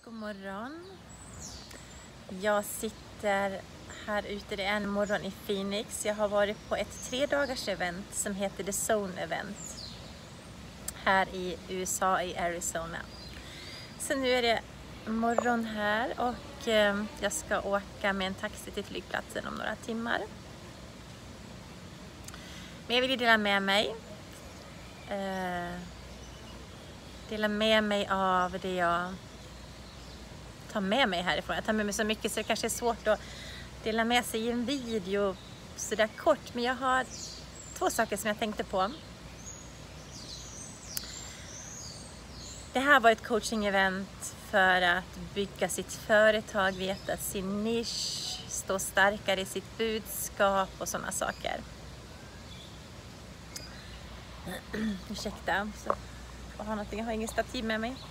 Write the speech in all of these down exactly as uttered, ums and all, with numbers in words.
God morgon. Jag sitter här ute, det är en morgon i Phoenix. Jag har varit på ett tre dagars event som heter The Zone Event här i U S A, i Arizona. Så nu är det morgon här och eh, jag ska åka med en taxi till flygplatsen om några timmar. Men jag vill dela med mig. Eh, dela med mig av det jag tar med mig härifrån. Jag tar med mig så mycket så det kanske är svårt att dela med sig i en video så där kort. Men jag har två saker som jag tänkte på. Det här var ett coaching-event för att bygga sitt företag, veta sin nisch, stå starkare i sitt budskap och sådana saker. Ursäkta, så jag har någonting, jag har ingen stativ med mig.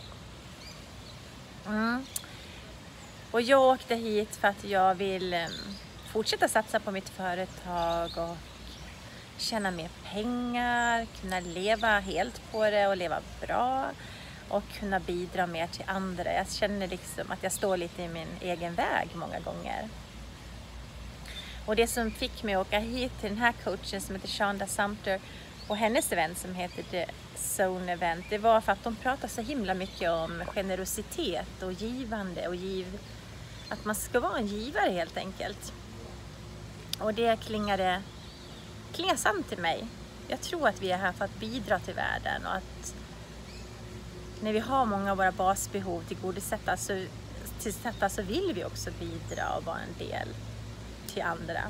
Mm. Och jag åkte hit för att jag vill um, fortsätta satsa på mitt företag och tjäna mer pengar, kunna leva helt på det och leva bra och kunna bidra mer till andra. Jag känner liksom att jag står lite i min egen väg många gånger. Och det som fick mig att åka hit till den här coachen som heter Shonda Sumter och hennes event som heter The Zone Event, det var för att de pratar så himla mycket om generositet och givande och giv, att man ska vara en givare helt enkelt. Och det klingade, klingade sant till mig. Jag tror att vi är här för att bidra till världen och att när vi har många av våra basbehov tillgodosedda så, tillsätta, så vill vi också bidra och vara en del till andra.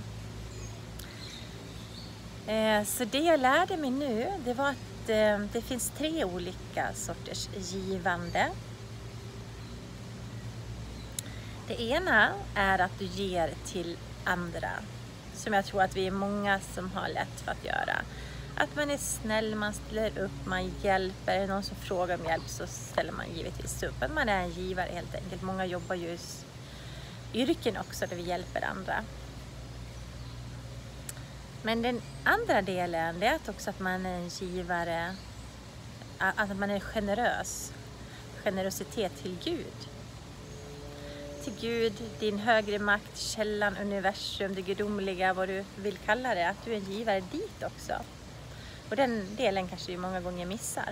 Så det jag lärde mig nu, det var att det finns tre olika sorters givande. Det ena är att du ger till andra, som jag tror att vi är många som har lätt för att göra. Att man är snäll, man ställer upp, man hjälper. Är det någon som frågar om hjälp så ställer man givetvis upp. Att man är en givare helt enkelt. Många jobbar ju i yrken också där vi hjälper andra. Men den andra delen, det är att också att man är en givare, att man är generös. Generositet till Gud. Till Gud, din högre makt, källan, universum, det gudomliga, vad du vill kalla det. Att du är en givare dit också. Och den delen kanske vi många gånger missar.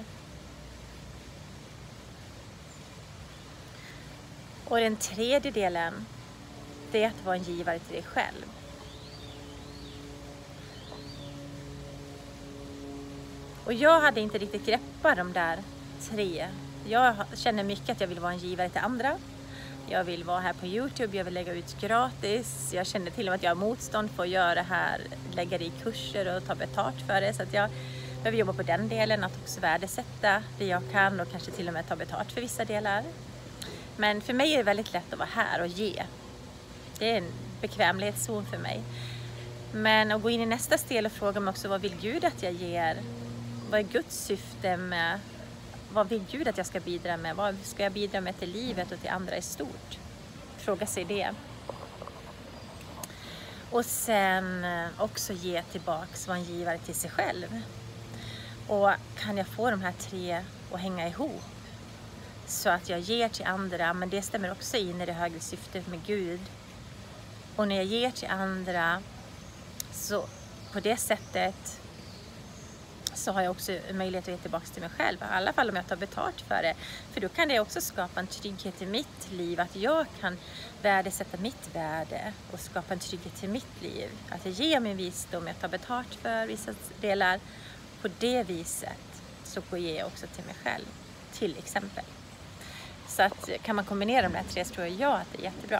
Och den tredje delen, det är att vara en givare till dig själv. Och jag hade inte riktigt greppat de där tre. Jag känner mycket att jag vill vara en givare till andra. Jag vill vara här på YouTube, jag vill lägga ut gratis. Jag känner till och med att jag har motstånd för att göra det här, lägga det i kurser och ta betalt för det. Så att jag behöver jobba på den delen, att också värdesätta det jag kan och kanske till och med ta betalt för vissa delar. Men för mig är det väldigt lätt att vara här och ge. Det är en bekvämlighetszon för mig. Men att gå in i nästa del och fråga mig också, vad vill Gud att jag ger? Vad är Guds syfte med? Vad vill Gud att jag ska bidra med? Vad ska jag bidra med till livet och till andra i stort? Fråga sig det. Och sen också ge tillbaks, vara en givare till sig själv. Och kan jag få de här tre att hänga ihop? Så att jag ger till andra, men det stämmer också in i det högre syftet med Gud. Och när jag ger till andra, så på det sättet så har jag också möjlighet att ge tillbaka till mig själv. I alla fall om jag tar betalt för det. För då kan det också skapa en trygghet i mitt liv. Att jag kan värdesätta mitt värde och skapa en trygghet till mitt liv. Att jag ger min visdom, jag tar betalt för vissa delar. På det viset så går jag också till mig själv. Till exempel. Så att kan man kombinera de där tre så tror jag att det är jättebra.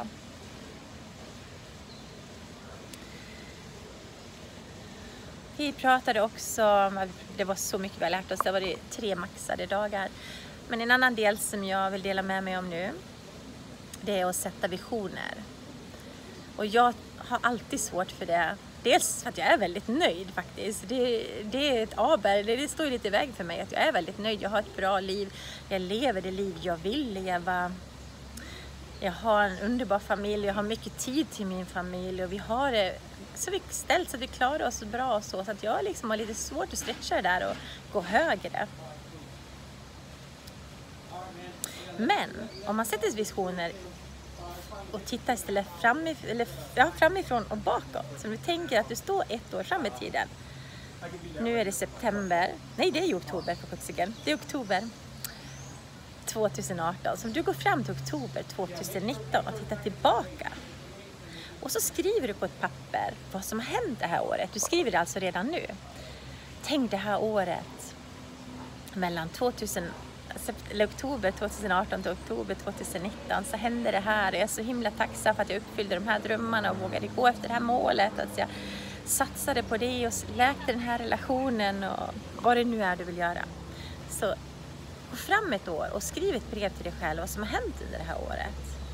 Vi pratade också, det var så mycket vi har lärt oss, det var det tre maxade dagar. Men en annan del som jag vill dela med mig om nu, det är att sätta visioner. Och jag har alltid svårt för det. Dels för att jag är väldigt nöjd faktiskt. Det, det är ett aber, det står lite i väg för mig att jag är väldigt nöjd. Jag har ett bra liv, jag lever det liv jag vill leva. Jag har en underbar familj, jag har mycket tid till min familj och vi har det så vi ställt så att vi klarar oss bra och så. Så att jag liksom har lite svårt att stretcha det där och gå högre. Men om man sätter visioner och tittar istället framif eller, ja, framifrån och bakåt. Så du tänker att du står ett år fram i tiden. Nu är det september. Nej, det är ju oktober för sjuttsingen. Det är oktober tjugoarton. Så du går fram till oktober tjugonitton och tittar tillbaka. Och så skriver du på ett papper vad som har hänt det här året. Du skriver det alltså redan nu. Tänk det här året mellan tvåtusen, eller oktober tjugoarton till oktober tjugonitton så hände det här. Jag är så himla tacksam för att jag uppfyllde de här drömmarna och vågade gå efter det här målet. Att jag satsade på det och läkte den här relationen och vad det nu är du vill göra. Så gå fram ett år och skriv ett brev till dig själv vad som har hänt under det här året.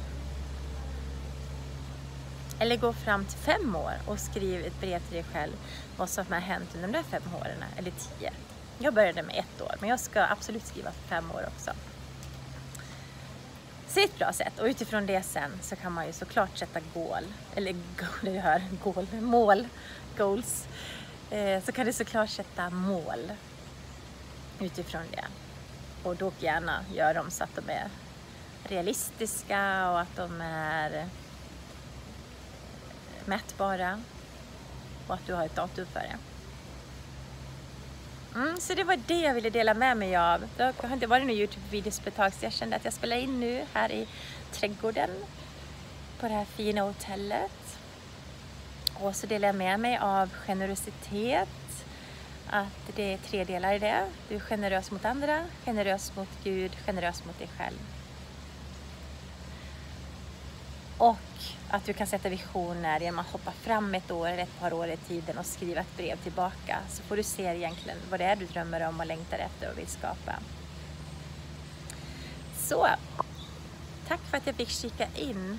Eller gå fram till fem år och skriv ett brev till dig själv vad som har hänt under de där fem åren, eller tio. Jag började med ett år, men jag ska absolut skriva för fem år också. Så det är ett bra sätt. Och utifrån det sen så kan man ju såklart sätta mål, eller goal, jag hör, goal, mål, goals. Eh, så kan du såklart sätta mål utifrån det. Och då gärna gör dem så att de är realistiska och att de är mätbara och att du har ett datum för det. Mm, så det var det jag ville dela med mig av. Det har inte varit någon YouTube-videos på ett tag, så jag kände att jag spelar in nu här i trädgården på det här fina hotellet. Och så delar jag med mig av generositet. Att det är tre delar i det. Du är generös mot andra, generös mot Gud, generös mot dig själv. Och att du kan sätta visioner genom att hoppa fram ett år eller ett par år i tiden och skriva ett brev tillbaka. Så får du se egentligen vad det är du drömmer om och längtar efter och vill skapa. Så, tack för att jag fick kika in.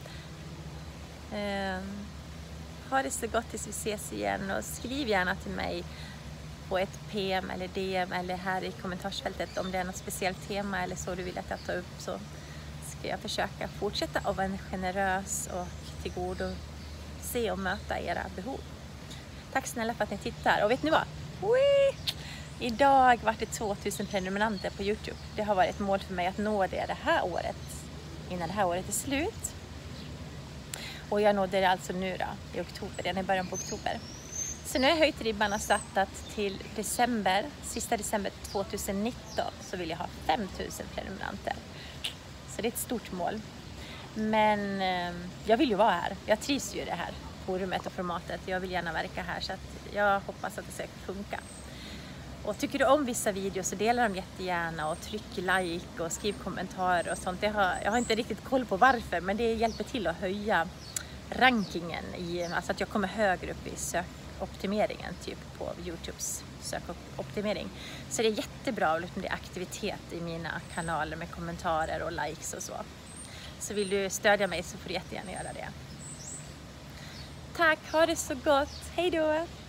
Um, ha det så gott tills vi ses igen och skriv gärna till mig på ett P M eller D M eller här i kommentarsfältet om det är något speciellt tema eller så du vill att jag tar upp, så ska jag försöka fortsätta att vara generös och till god och se och möta era behov. Tack snälla för att ni tittar. Och vet ni vad? Wee! Idag var det tvåtusen prenumeranter på YouTube. Det har varit ett mål för mig att nå det det här året, innan det här året är slut. Och jag nådde det alltså nu då, i oktober, redan i början på oktober. Så nu har jag höjt ribban och satt att till december, sista december tjugonitton så vill jag ha femtusen prenumeranter. Så det är ett stort mål. Men eh, jag vill ju vara här. Jag trivs ju i det här forumet och formatet. Jag vill gärna verka här, så att jag hoppas att det ska funka. Och tycker du om vissa videos så dela dem jättegärna och tryck like och skriv kommentarer och sånt. Jag har, jag har inte riktigt koll på varför, men det hjälper till att höja rankingen. I, alltså att jag kommer högre upp i sökoptimeringen typ på YouTubes sökoptimering. Så det är jättebra om det är aktivitet i mina kanaler med kommentarer och likes och så. Så vill du stödja mig så får du jättegärna göra det. Tack, ha det så gott. Hej då!